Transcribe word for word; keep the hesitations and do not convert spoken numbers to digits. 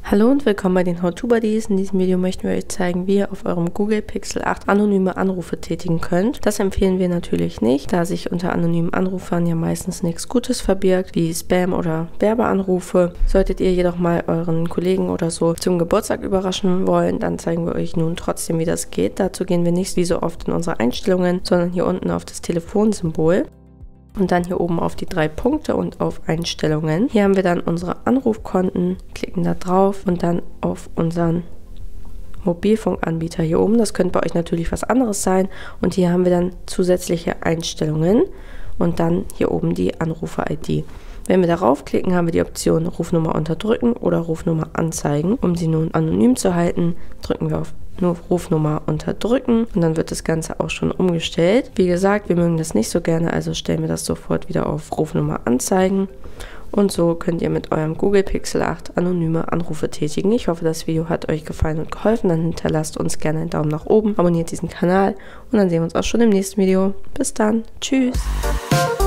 Hallo und willkommen bei den How-To-Buddies. In diesem Video möchten wir euch zeigen, wie ihr auf eurem Google Pixel acht anonyme Anrufe tätigen könnt. Das empfehlen wir natürlich nicht, da sich unter anonymen Anrufern ja meistens nichts Gutes verbirgt, wie Spam- oder Werbeanrufe. Solltet ihr jedoch mal euren Kollegen oder so zum Geburtstag überraschen wollen, dann zeigen wir euch nun trotzdem, wie das geht. Dazu gehen wir nicht wie so oft in unsere Einstellungen, sondern hier unten auf das Telefonsymbol. Und dann hier oben auf die drei Punkte und auf Einstellungen. Hier haben wir dann unsere Anrufkonten, klicken da drauf und dann auf unseren Mobilfunkanbieter hier oben. Das könnte bei euch natürlich was anderes sein. Und hier haben wir dann zusätzliche Einstellungen und dann hier oben die Anrufer-I D. Wenn wir darauf klicken, haben wir die Option Rufnummer unterdrücken oder Rufnummer anzeigen. Um sie nun anonym zu halten, drücken wir auf nur Rufnummer unterdrücken und dann wird das Ganze auch schon umgestellt. Wie gesagt, wir mögen das nicht so gerne, also stellen wir das sofort wieder auf Rufnummer anzeigen. Und so könnt ihr mit eurem Google Pixel acht anonyme Anrufe tätigen. Ich hoffe, das Video hat euch gefallen und geholfen. Dann hinterlasst uns gerne einen Daumen nach oben, abonniert diesen Kanal und dann sehen wir uns auch schon im nächsten Video. Bis dann. Tschüss.